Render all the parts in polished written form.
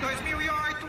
2008.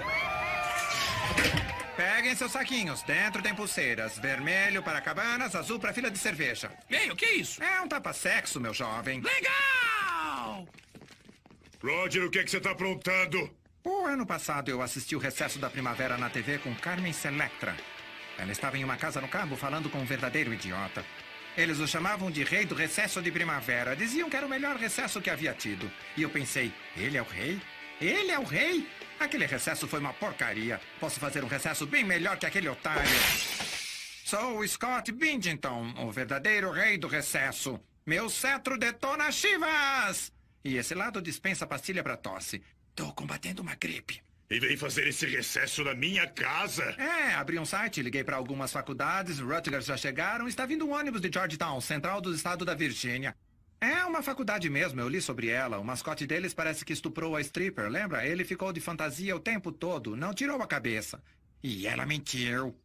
Peguem seus saquinhos. Dentro tem pulseiras. Vermelho para cabanas, azul para fila de cerveja. Ei, o que é isso? É um tapa-sexo, meu jovem. Legal! Roger, o que é que você tá aprontando? O ano passado eu assisti o Recesso da Primavera na TV com Carmen Selectra. Ela estava em uma casa no Cabo falando com um verdadeiro idiota. Eles o chamavam de rei do recesso de primavera. Diziam que era o melhor recesso que havia tido. E eu pensei, ele é o rei? Ele é o rei? Aquele recesso foi uma porcaria. Posso fazer um recesso bem melhor que aquele otário. Sou o Scott Bingington, o verdadeiro rei do recesso. Meu cetro detona Chivas! E esse lado dispensa pastilha pra tosse. Tô combatendo uma gripe. E vem fazer esse recesso na minha casa? É, abri um site, liguei para algumas faculdades, Rutgers já chegaram, está vindo um ônibus de Georgetown, central do estado da Virgínia. É uma faculdade mesmo, eu li sobre ela. O mascote deles parece que estuprou a stripper, lembra? Ele ficou de fantasia o tempo todo, não tirou a cabeça. E ela mentiu.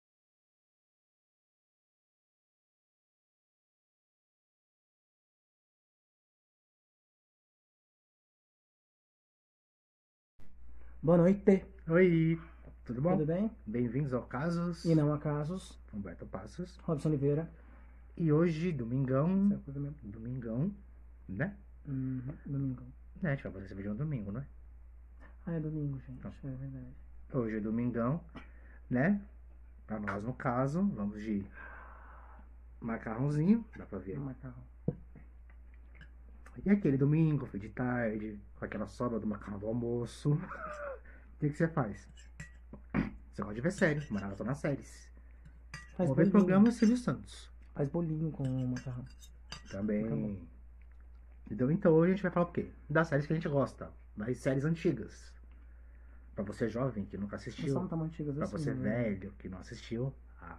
Boa noite, Oi, tudo bom? tudo bem? Bem-vindos ao Casos. E não há casos. Humberto Passos. Robson Oliveira. E hoje, domingão. Essa coisa mesmo. Domingão, né? Domingo. A gente vai fazer esse vídeo no domingo, não é? Ah, é domingo, gente. Tá. É verdade. Hoje é domingão, né? Pra nós, no caso, vamos de macarrãozinho, dá pra ver. Um macarrão. E aquele domingo, foi de tarde, com aquela sobra do macarrão do almoço. O que você faz? Você gosta de ver série, maratona séries. Faz Vou ver bolinho. programa Silvio Santos. Faz bolinho com o macarrão. Também. Entendeu? Então hoje a gente vai falar o quê? Das séries que a gente gosta. Das séries antigas. Pra você jovem que nunca Não assistiu. são tão antigas Pra assim. você né? velho que não assistiu.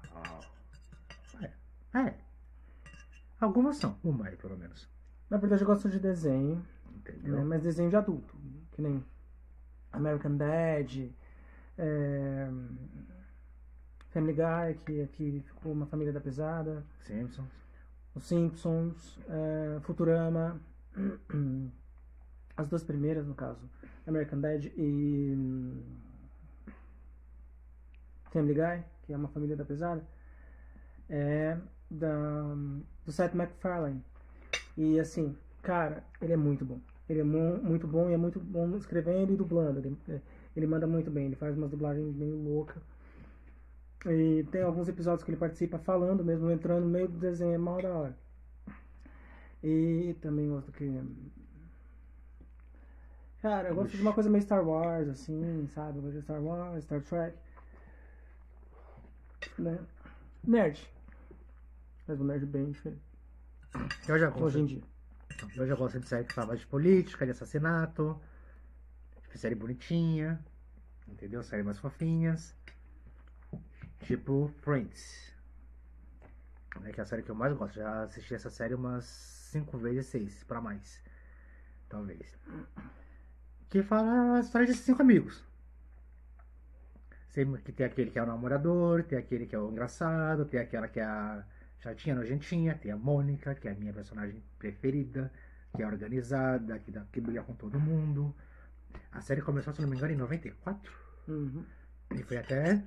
É. Algumas são. Uma aí, pelo menos. Na verdade, eu gosto de desenho. Entendeu? Né? Mas desenho de adulto. Que nem American Dad. Family Guy, que aqui ficou uma família da pesada. Simpsons. Os Simpsons, Futurama, as duas primeiras, no caso, American Dad e Family Guy, que é uma família da pesada, do Seth MacFarlane. E assim, cara, ele é muito bom. Ele é muito bom e é muito bom escrevendo e dublando. Ele manda muito bem, ele faz umas dublagens meio loucas. E tem alguns episódios que ele participa falando mesmo, entrando no meio do desenho, é mal da hora. E também gosto que... Cara, eu gosto de uma coisa meio Star Wars, assim, sabe? Eu gosto de Star Wars, Star Trek. Né? Nerd. Mas um nerd bem diferente. Eu já gosto. Hoje em dia. Eu já gosto de série que fala de política, de assassinato. De série bonitinha. Entendeu? Série mais fofinhas. Tipo Friends. Que é a série que eu mais gosto. Já assisti essa série umas 5 vezes, 6 pra mais. Talvez. Que fala a história de 5 amigos. Sempre que tem aquele que é o namorador, tem aquele que é o engraçado, tem aquela que é a chatinha, nojentinha, tem a Mônica, que é a minha personagem preferida, que é organizada, que briga com todo mundo. A série começou, se não me engano, em 94. E foi até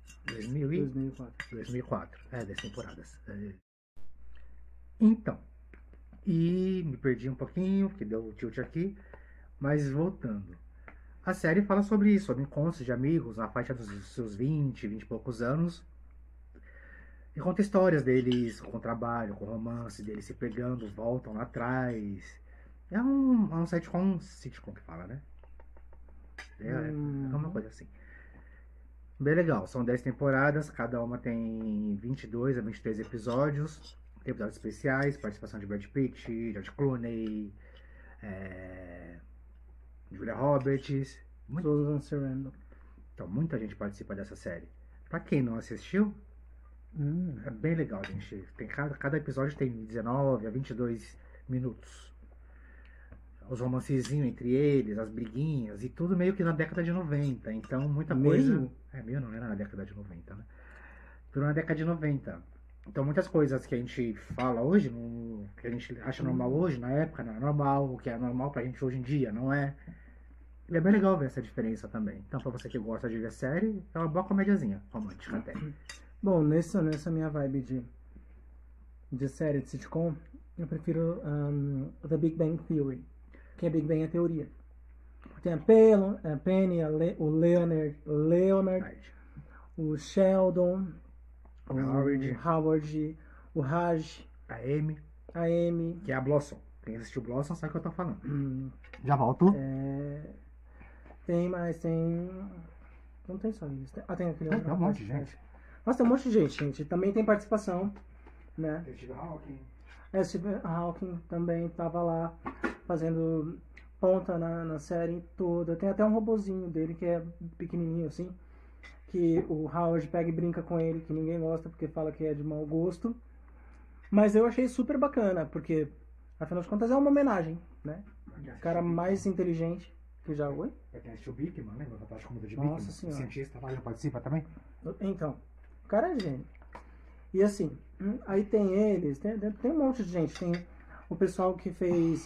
2004. 10 temporadas. Então, e me perdi um pouquinho, porque deu o tilt aqui, mas voltando. A série fala sobre isso, sobre encontros de amigos na faixa dos seus 20 e poucos anos. E conta histórias deles com trabalho, com romance, deles se pegando, voltam lá atrás. É um sitcom que fala, né? É uma coisa assim. Bem legal, são 10 temporadas, cada uma tem 22 a 23 episódios. Tem episódios especiais, participação de Brad Pitt, George Clooney, Julia Roberts. Susan Sarandon. Então, muita gente participa dessa série. Pra quem não assistiu, é bem legal, gente. Tem cada episódio tem 19 a 22 minutos. Os romancezinhos entre eles, as briguinhas, e tudo meio que na década de 90. Então, muita coisa... Meio não era na década de 90, né? Tudo na década de 90. Então, muitas coisas que a gente fala hoje, que a gente acha normal hoje, na época não é normal, o que é normal pra gente hoje em dia, não é? E é bem legal ver essa diferença também. Então, pra você que gosta de ver série, é uma boa comédiazinha, romântica até. Bom, nessa minha vibe de série de sitcom, eu prefiro The Big Bang Theory, que é Big Bang a teoria. Tem a Penny, o Leonard, o Sheldon, o Howard, o Raj, A Amy, a Amy. que é a Blossom. Quem assistiu Blossom sabe o que eu tô falando. Já volto. Tem mais, não tem só isso. Tem aquele Tem um monte de gente. Nossa, tem um monte de gente. Também tem participação, né? Steve Hawking. Stephen Hawking também tava lá fazendo ponta na série toda. Tem até um robozinho dele que é pequenininho assim, que o Howard pega e brinca com ele, que ninguém gosta porque fala que é de mau gosto. Mas eu achei super bacana, porque afinal de contas é uma homenagem, né? O cara mais inteligente que já... Oi? Tem o Bickman, lembra? Da Tática Comida de Nossa Bickman. O Senhora. cientista lá já participa também? Então, o cara é gênio. E assim, aí tem eles, tem um monte de gente. Tem o pessoal que fez.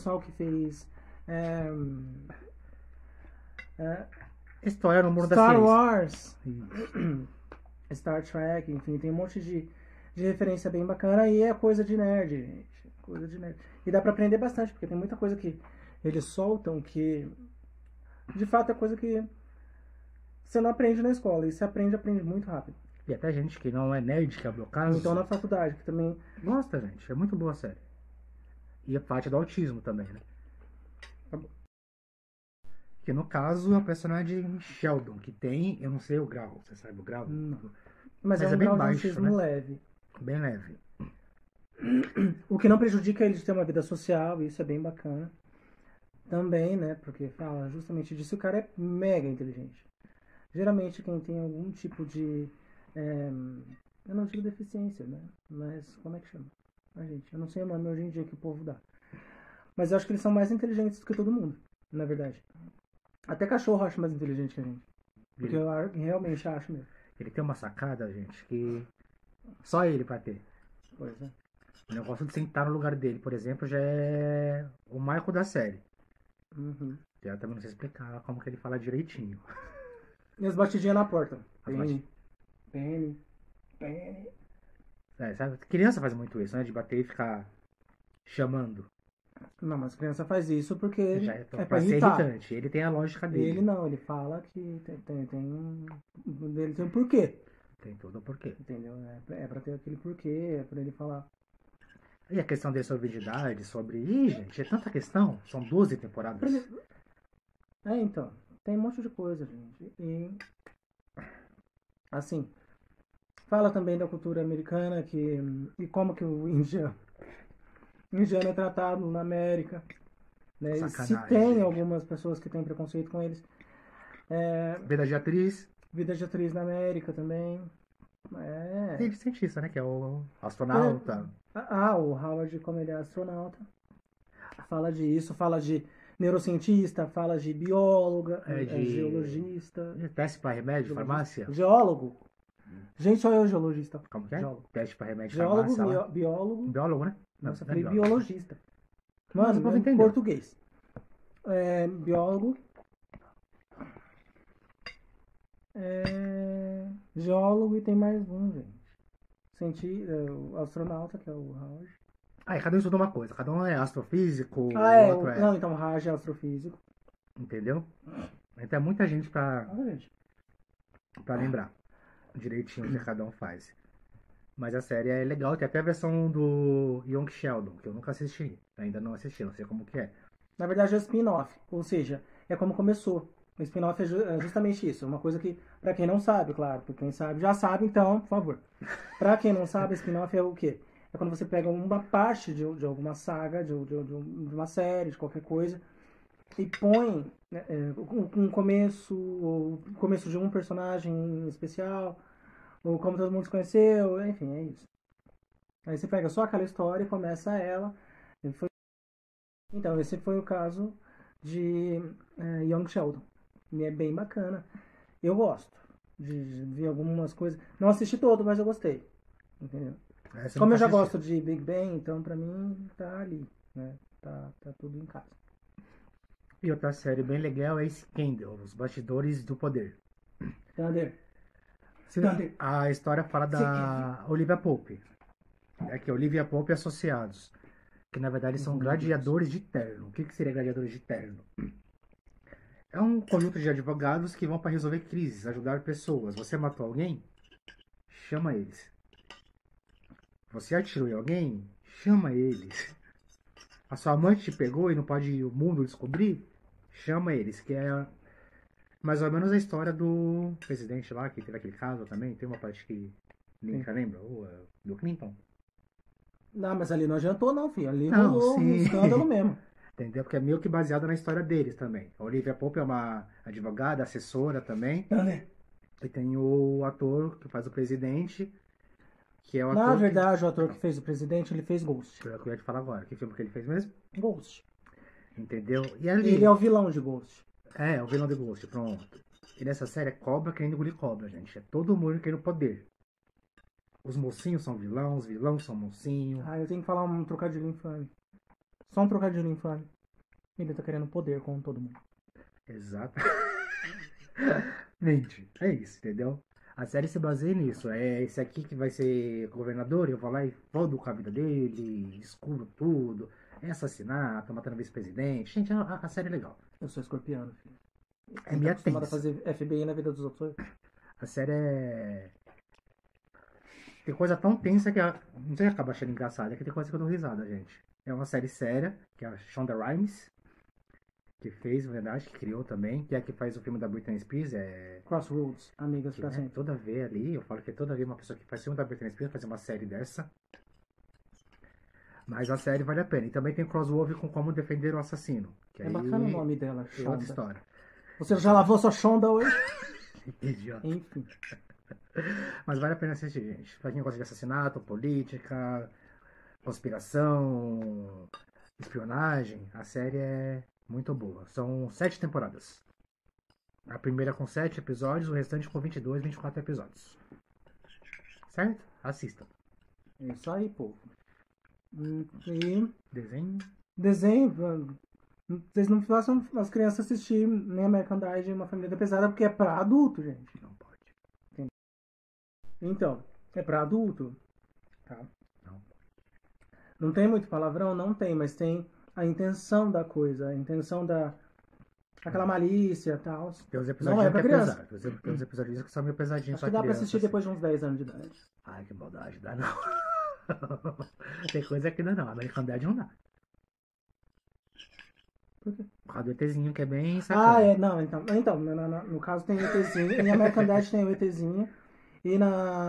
História no mundo da Star ciência. Wars, Star Trek, enfim, tem um monte de referência bem bacana e é coisa de nerd, gente. Coisa de nerd. E dá pra aprender bastante, porque tem muita coisa que eles soltam que de fato é coisa que você não aprende na escola. E se aprende muito rápido. E até gente que não é nerd, que é o meu caso. Então na faculdade, que também. Gosta, gente. É muito boa a série. E a parte do autismo também, né? Que no caso é o personagem Sheldon, que tem, eu não sei o grau, você sabe o grau? Não. Mas é um bem grau de baixo, autismo né? leve. Bem leve. O que não prejudica ele de ter uma vida social, isso é bem bacana. Também, né? Porque fala justamente disso, o cara é mega inteligente. Geralmente quem tem algum tipo de... eu não digo deficiência, né? Mas como é que chama? Gente, eu não sei o nome hoje em dia que o povo dá. Mas eu acho que eles são mais inteligentes do que todo mundo, na verdade. Até cachorro acha mais inteligente que a gente. Porque eu realmente acho mesmo. Ele tem uma sacada, gente, que só ele vai ter. Pois é. O negócio de sentar no lugar dele, por exemplo, já é o Michael da série. Uhum. Já também não sei explicar como que ele fala direitinho. E as batidinhas na porta. As Penny. Sabe? Criança faz muito isso, né? De bater e ficar chamando. Não, mas a criança faz isso porque Já é pra pra ser irritar. irritante. Ele tem a lógica dele. Ele não, ele fala que ele tem um porquê. Tem todo o porquê. Entendeu? É pra ter aquele porquê, é pra ele falar. E a questão de sordidade, sobre... Ih, gente, é tanta questão. São 12 temporadas. Então, tem um monte de coisa, gente. E, assim, fala também da cultura americana e como que o indiano é tratado na América. Né? E se tem gente. algumas pessoas que têm preconceito com eles. Vida de atriz. Vida de atriz na América também. Tem de cientista, né? Que é o astronauta. O Howard, como ele é astronauta, fala disso, fala de neurocientista, fala de bióloga, de geologista. Teste para remédio, farmácia? Geólogo. Gente, só eu geologista. Como que é? Geólogo. Teste para remédio, Geólogo, farmácia. Lá. biólogo. Biólogo, né? Nossa, eu não é falei biologista. Mas o Mano, povo em entendeu. português. Biólogo. Geólogo e tem mais um, gente. O astronauta, que é o Howard. E cada um estuda uma coisa. Cada um é astrofísico, o outro é... Não, então o Raj é astrofísico. Entendeu? Então é muita gente pra Gente. lembrar direitinho o que cada um faz. Mas a série é legal. Tem até a versão do Young Sheldon, que eu nunca assisti. Ainda não assisti, não sei como que é. Na verdade é o spin-off. Ou seja, é como começou. O spin-off é justamente isso. Uma coisa que, pra quem não sabe, claro. Pra quem sabe, já sabe, então, por favor. Pra quem não sabe, spin-off é o quê? É quando você pega uma parte de alguma saga, de uma série, de qualquer coisa, e põe um começo, ou o começo de um personagem especial, ou como todo mundo se conheceu, enfim, é isso. Aí você pega só aquela história e começa ela. Então, esse foi o caso de Young Sheldon. E é bem bacana. Eu gosto de ver algumas coisas. Não assisti todo, mas eu gostei. Entendeu? Como eu já gosto de Big Bang, então pra mim tá ali, né? Tá tudo em casa. E outra série bem legal é Scandal, Os Bastidores do Poder. Thunder. A história fala da Olivia Pope. É que Olivia Pope e Associados. Que na verdade são gladiadores de terno. O que seria gladiadores de terno? É um conjunto de advogados que vão para resolver crises, ajudar pessoas. Você matou alguém? Chama eles. Você atirou em alguém? Chama eles. A sua amante te pegou e não pode o mundo descobrir? Chama eles. Que é mais ou menos a história do presidente lá, que teve aquele caso também. Tem uma parte que ninguém lembra? Do Clinton. Não, mas ali não adiantou não, filho. Ali Não, rolou um sim. escândalo mesmo. Entendeu? Porque é meio que baseado na história deles também. A Olivia Pope é uma advogada, assessora também. Thunder. E tem o ator que faz o presidente, que é o Na ator verdade, o ator que fez o presidente, ele fez Ghost. que eu ia te falar agora. Que filme que ele fez mesmo? Ghost. Entendeu? E ali... Ele é o vilão de Ghost. É, o vilão de Ghost, pronto. E nessa série é cobra querendo engolir cobra, gente. É todo mundo querendo poder. Os mocinhos são vilão, os vilões são mocinhos. Ah, eu tenho que falar um trocadilho infame. Só um trocadilho infame. Ele tá querendo poder com todo mundo. Exato. Mente, é isso, entendeu? A série se baseia nisso. É esse aqui que vai ser governador, eu vou lá e fodo com a vida dele, descubro tudo. É assassinato, matando vice-presidente. Gente, a série é legal. Eu sou escorpiano, filho. É Tá minha acostumado a tensa. fazer FBI na vida dos outros. A série é. Tem coisa tão tensa que não sei, acaba achando engraçado. É que tem coisa que eu dou risada, gente. É uma série séria, que é a Shonda Rhimes, que fez, na verdade, que criou também, que é a que faz o filme da Britney Spears. Crossroads, amigas Que, pra né, sempre. toda vez ali, eu falo que toda vez uma pessoa que faz filme da Britney Spears fazer uma série dessa. Mas a série vale a pena. E também tem crossover com Como Defender o Assassino. Que É aí bacana o nome dela, é outra Shonda. história. Você já lavou sua Shonda hoje? Idiota. Enfim. Mas vale a pena assistir, gente. Pra quem gosta de assassinato, política, conspiração, espionagem, a série é muito boa. São 7 temporadas. A primeira com 7 episódios, o restante com 22, 24 episódios. Certo? Assistam. É isso aí, povo. E Desenho. desenho. Vocês não façam as crianças assistir nem American Dad e Uma Família Pesada, porque é pra adulto, gente. Não pode. Então, é pra adulto. Tá? Não. Não tem muito palavrão? Não tem, mas tem a intenção da coisa, a intenção da. Aquela malícia e tal. Tem uns Não episódios é pra que é criança. pesado. Tem uns episódios que são meio pesadinhos Acho pra que dá pra criança, assistir assim. depois de uns 10 anos de idade. Ai, que maldade. Dá não. Tem coisa que não. American Dad não dá. Por quê? Por causa do ETzinho que é bem sacana. Ah, é, não, então no caso tem o ETzinho, em American Dad tem o ETzinho, e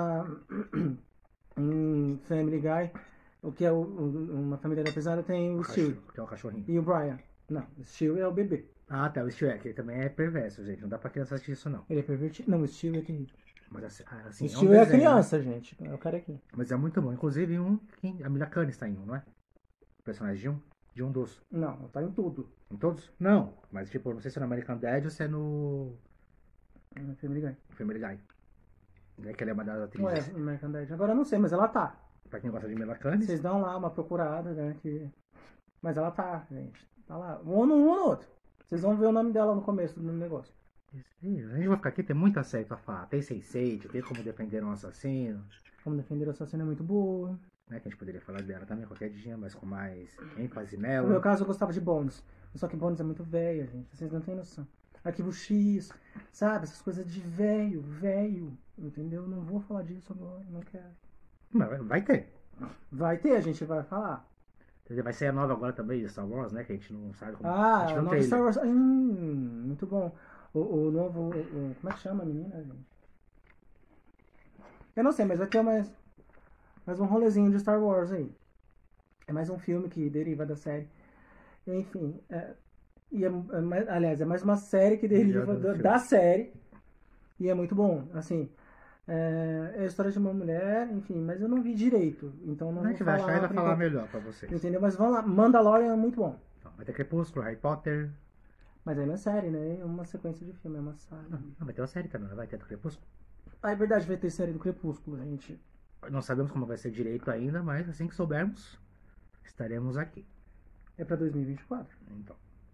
em Family Guy, o que é Uma Família Pesada, tem o Stewie Que é o cachorrinho. e o Brian. Não, o Stewie é o bebê, Ah, tá. O Stewie, que ele também é perverso, gente. Não dá pra criança assistir isso, não. ele é pervertido. Não, o Stewie é terrível. Mas assim, O um Stewie é desenho, criança, gente, é o carequinha. né? Mas é muito bom. Inclusive, a Mila Kunis está em um, não é? O personagem de um dos. Não, tá em tudo. Em todos? Não. Mas, tipo, não sei se é no American Dad ou se é no No Family Guy. Family Guy. Né, que ela é uma das Não é atrizes. no American Dad. Agora eu não sei, mas ela tá. Pra quem gosta de Mila Kunis. Vocês dão lá uma procurada, né? Mas ela tá, gente. Tá lá. Um no outro. Vocês vão ver o nome dela no começo do negócio. A gente vai ficar aqui, tem muita série pra falar. Tem Sense8, tem Como Defender um Assassino. Como Defender o Assassino é muito boa. Né, que a gente poderia falar dela também qualquer dia, mas com mais ênfase No nela. meu caso, eu gostava de Bones. Só que Bones é muito velha, gente. Vocês não têm noção. Arquivo X, sabe? Essas coisas de velho. Entendeu? Não vou falar disso agora, não quero. Mas vai ter. Vai ter, a gente vai falar. Entendeu? Vai ser a nova agora também de Star Wars, né? Que a gente não sabe como. a Ah, gente o não novo tem Star Wars. Muito bom. O novo. Como é que chama a menina, gente? Eu não sei, mas vai ter mais um rolezinho de Star Wars aí. É mais um filme que deriva da série. Enfim, aliás, é mais uma série que deriva da série. E é muito bom. Assim, é a história de uma mulher, enfim, mas eu não vi direito. Então não A vou gente vai falar. achar e vai por falar enquanto. melhor pra vocês. Entendeu? Mas vamos lá. Mandalorian é muito bom. Então, vai ter Crepúsculo, Harry Potter. Mas aí não é série, né? É uma sequência de filme, é uma saga. Não, vai ter uma série também, não vai ter do Crepúsculo. Ah, é verdade, vai ter série do Crepúsculo, gente. Não sabemos como vai ser direito ainda, mas assim que soubermos, estaremos aqui. É pra 2024. Então,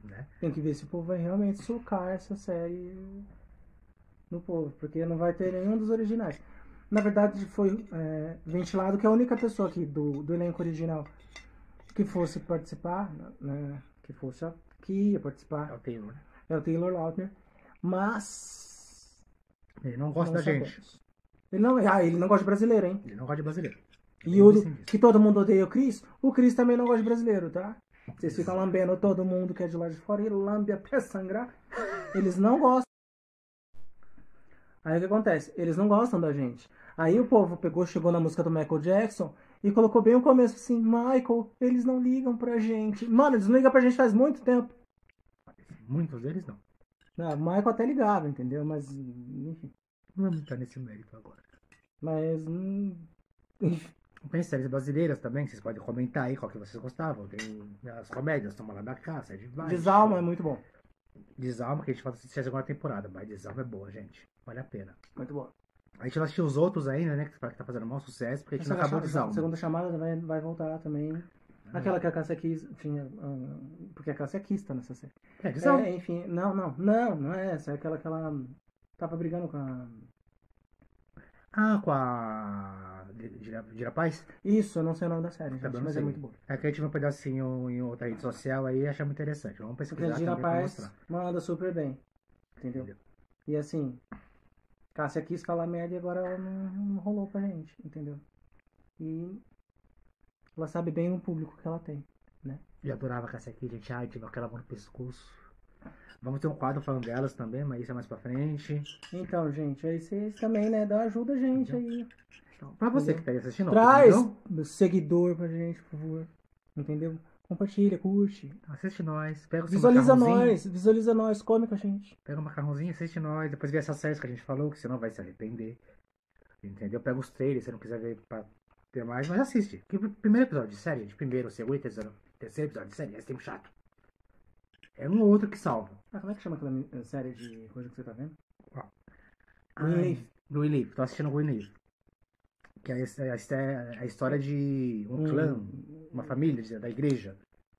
né? Tem que ver se o povo vai realmente socar essa série no povo, porque não vai ter nenhum dos originais. Na verdade, foi ventilado que a única pessoa aqui do elenco original que fosse participar, né, que fosse aqui ia participar, É o Taylor, né? é o Taylor Lautner, mas Ele não gosta não da gente. sabemos. Ele não gosta de brasileiro, hein? Ele não gosta de brasileiro. E o que todo mundo odeia o Chris também não gosta de brasileiro, tá? Vocês ficam lambendo todo mundo que é de lá de fora e lambe até sangrar. Eles não gostam. Aí o que acontece? Eles não gostam da gente. Aí o povo chegou na música do Michael Jackson e colocou bem o começo assim: Michael, eles não ligam pra gente. Mano, eles não ligam pra gente faz muito tempo. Muitos deles não. Não, o Michael até ligava, entendeu? Mas, enfim. Não vamos entrar nesse mérito agora. Mas, Tem séries brasileiras também, vocês podem comentar aí qual que vocês gostavam. Tem as comédias, Toma Lá da Caça, é de baixo. Desalma é muito bom. Desalma, que a gente faz assistir a segunda temporada, mas Desalma é boa, gente. Vale a pena. Muito bom. A gente não assistiu os outros ainda, né? Que tá fazendo maior sucesso, porque a gente não acabou Desalma. A segunda chamada vai voltar também. Aquela que a Cássia quis. Porque a Cássia quis tá nessa série. É, Desalma. Enfim, não é essa. É aquela que ela tava brigando com a. Ah, com a Dira Paz? Isso, eu não sei o nome da série, gente, Também não mas sei. é muito boa. É que a gente viu um pedacinho em outra rede social aí e achamos interessante. Vamos Porque pesquisar a Dira também pra Paz mostrar. manda super bem. Entendeu? E assim, Cássia quis falar merda e agora ela não rolou pra gente, entendeu? E ela sabe bem o público que ela tem, né? Eu adorava a Cássia aqui, gente. Ai, tive aquela mão no pescoço. Vamos ter um quadro falando delas também, mas isso é mais pra frente. Então, gente, aí vocês também, né? Dá ajuda a gente aí. Então, pra você que tá aí assistindo, Traz entendeu? seguidor pra gente, por favor. Entendeu? Compartilha, curte. Assiste nós, pega o seu Visualiza macarrãozinho, nós, come com a gente. pega o macarrãozinho, assiste nós, depois vê essas séries que a gente falou, que você não vai se arrepender. Entendeu? Pega os trailers, se não quiser ver pra ter mais, mas assiste. Porque o primeiro episódio de série, de primeiro, segundo, terceiro episódio de série, é sempre chato. É um ou outro que salva. Como é que chama aquela série de coisa que você tá vendo? Greenleaf. Greenleaf, tô assistindo Greenleaf. Que é a história de um clã, uma família da igreja.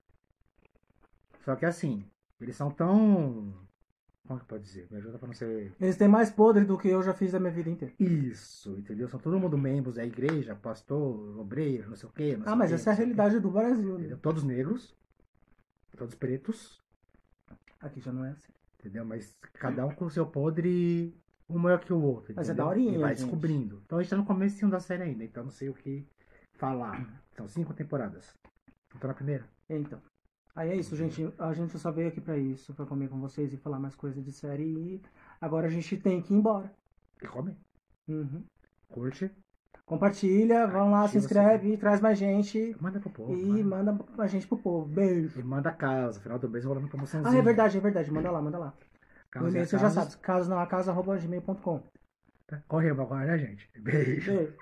Só que assim, eles são tão... Como que pode dizer? Me ajuda pra não ser... Eles têm mais podre do que eu já fiz da minha vida inteira. Isso, entendeu? São todo mundo membros da igreja, pastor, obreiro, não sei o quê. Mas essa é a realidade do Brasil, né? Todos negros, todos pretos, Aqui já não é assim. entendeu? Mas cada um com o seu podre, um maior que o outro. Mas é entendeu? daorinha, E vai gente. descobrindo. Então a gente tá no comecinho da série ainda, então não sei o que falar. São 5 temporadas. Tô na primeira. Então. Aí é isso, gente. A gente só veio aqui pra isso, pra comer com vocês e falar mais coisas de série. E agora a gente tem que ir embora. E come, Uhum. curte, Compartilha, vão lá, se ativa o inscreve e traz mais gente. manda pro povo. E manda a gente pro povo. Beijo. E manda casa, final do mês rolando promoçãozinha. É verdade. Manda lá. O Casos e-mail e você já acasos. sabe. casosnãoacasa@gmail.com. Correu agora, né, gente? Beijo. Beijo.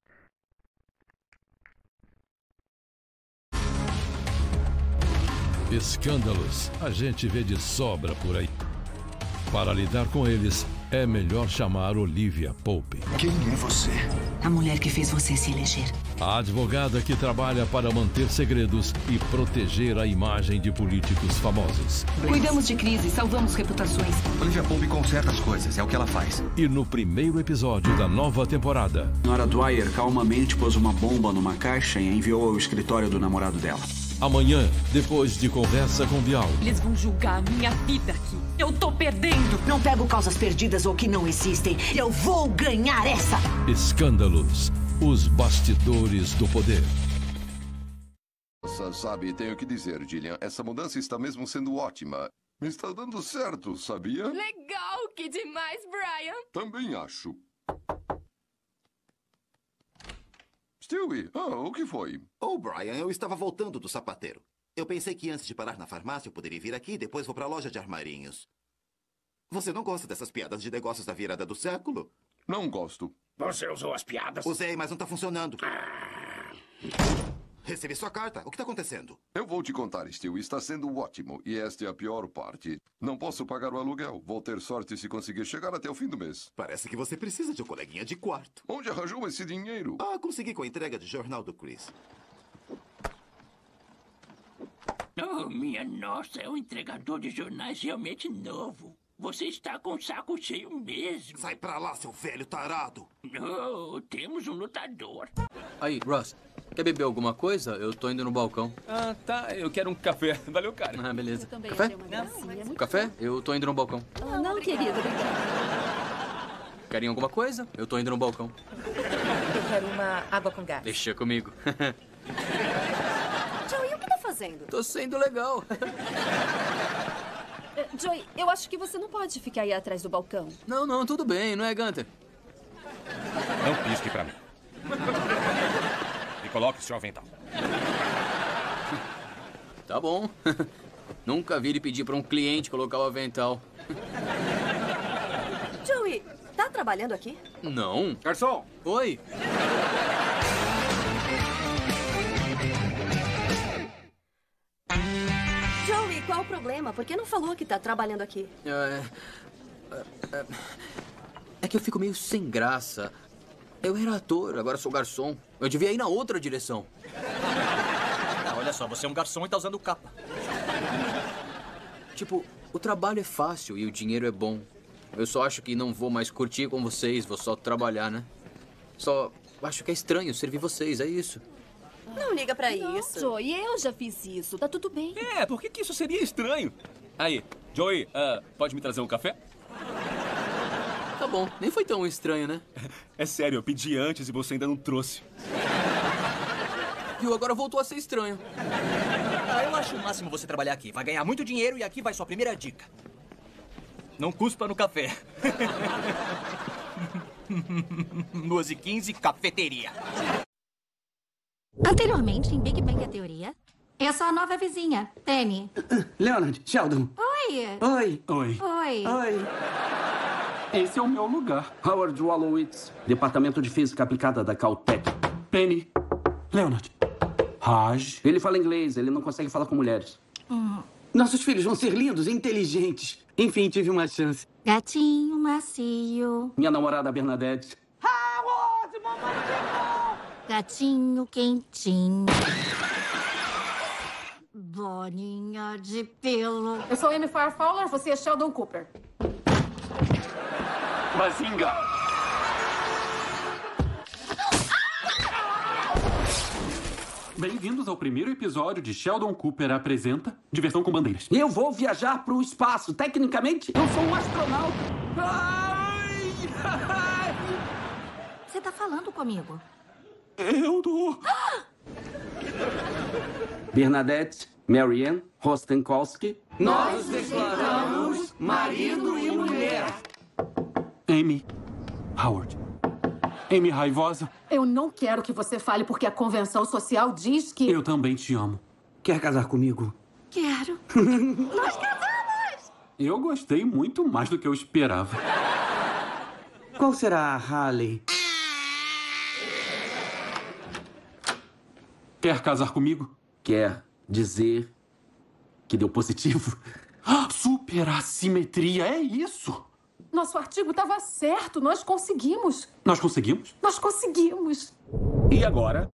Escândalos a gente vê de sobra por aí. Para lidar com eles, é melhor chamar Olivia Pope, Quem é você? A mulher que fez você se eleger. a advogada que trabalha para manter segredos e proteger a imagem de políticos famosos. Cuidamos de crise, salvamos reputações. Olivia Pope conserta as coisas, é o que ela faz. E no primeiro episódio da nova temporada, Nora Dwyer calmamente pôs uma bomba numa caixa e enviou ao escritório do namorado dela. amanhã, depois de conversa com Bial, Eles vão julgar a minha vida aqui. Eu tô perdendo. Não pego causas perdidas ou que não existem. Eu vou ganhar essa. Escândalos, os bastidores do poder. Sabe, tenho que dizer, Gillian, essa mudança está mesmo sendo ótima. Está dando certo, sabia? Legal, que demais, Brian. Também acho. Stewie, o que foi? Oh, Brian, eu estava voltando do sapateiro. Eu pensei que antes de parar na farmácia eu poderia vir aqui e depois vou para a loja de armarinhos. Você não gosta dessas piadas de negócios da virada do século? Não gosto. Você usou as piadas? Usei, mas não está funcionando. Recebi sua carta. O que está acontecendo? Eu vou te contar, Stewie. Está sendo ótimo. E esta é a pior parte. Não posso pagar o aluguel. Vou ter sorte se conseguir chegar até o fim do mês. Parece que você precisa de um coleguinha de quarto. Onde arranjou esse dinheiro? Consegui com a entrega de jornal do Chris. Oh, minha nossa, é um entregador de jornais realmente novo. Você está com o saco cheio mesmo. Sai pra lá, seu velho tarado. Oh, temos um lutador. Aí, Russ, quer beber alguma coisa? Eu tô indo no balcão. Ah, tá. Eu quero um café. Valeu, cara. Ah, beleza. também Café? achei uma gracinha. Muito Café? Eu tô indo no balcão. Não, querido, Querem alguma coisa? Eu tô indo no balcão. Eu quero uma água com gás. Deixa comigo. Joey, o que tá fazendo? Tô sendo legal. Joey, eu acho que você não pode ficar aí atrás do balcão. Não, tudo bem, não é, Gunter? Não pisque pra mim. E coloque seu avental. Tá bom. Nunca vi ele pedir pra um cliente colocar o avental. Joey, tá trabalhando aqui? Não. Garçom! Oi. Joey, qual o problema? Por que não falou que tá trabalhando aqui? É que eu fico meio sem graça. Eu era ator, agora sou garçom. Eu devia ir na outra direção. Olha só, você é um garçom e tá usando capa. Tipo, o trabalho é fácil e o dinheiro é bom. Eu só acho que não vou mais curtir com vocês, vou só trabalhar, né? Só acho que é estranho servir vocês, é isso. Não liga pra isso. Joey, eu já fiz isso. Tá tudo bem. Por que isso seria estranho? Aí, Joey, pode me trazer um café? Tá bom, nem foi tão estranho, né? É sério, eu pedi antes e você ainda não trouxe. Viu, agora voltou a ser estranho. Eu acho o máximo você trabalhar aqui. Vai ganhar muito dinheiro e aqui vai sua primeira dica. Não cuspa no café. 2h15, cafeteria. Anteriormente, em Big Bang a Teoria, eu sou a nova vizinha, Penny. Leonard, Sheldon. Oi. Oi. Oi. Oi. Esse é o meu lugar. Howard Wolowitz, Departamento de Física Aplicada da Caltech. Penny. Leonard. Raj. Ele fala inglês, ele não consegue falar com mulheres. Nossos filhos vão ser lindos e inteligentes. Enfim, tive uma chance. Gatinho macio. Minha namorada Bernadette. Howard, mamãe. Gatinho quentinho. Boninha de pelo. Eu sou Amy Farfowler, você é Sheldon Cooper. Bazinga. Bem-vindos ao primeiro episódio de Sheldon Cooper apresenta Diversão com Bandeiras. Eu vou viajar para o espaço. Tecnicamente, eu sou um astronauta. Você tá falando comigo? Eu tô... Bernadette, Marianne, Rostenkowski. Nós declaramos marido e mulher. Amy, Howard. Amy raivosa. Eu não quero que você fale porque a convenção social diz que... Eu também te amo. Quer casar comigo? Quero. Nós casamos! Eu gostei muito mais do que eu esperava. Qual será a Halle? Quer casar comigo? Quer dizer que deu positivo? Super assimetria, é isso? Nosso artigo estava certo, nós conseguimos. Nós conseguimos? Nós conseguimos. E agora,